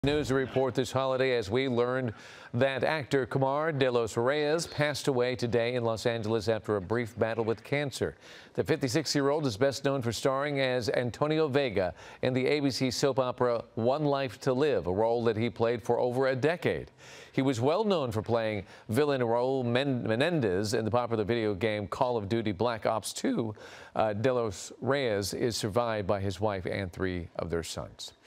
News report this holiday as we learned that actor Kamar de los Reyes passed away today in Los Angeles after a brief battle with cancer. The 56-year-old is best known for starring as Antonio Vega in the ABC soap opera One Life to Live, a role that he played for over a decade. He was well known for playing villain Raul Menendez in the popular video game Call of Duty Black Ops 2. De los Reyes is survived by his wife and 3 of their sons.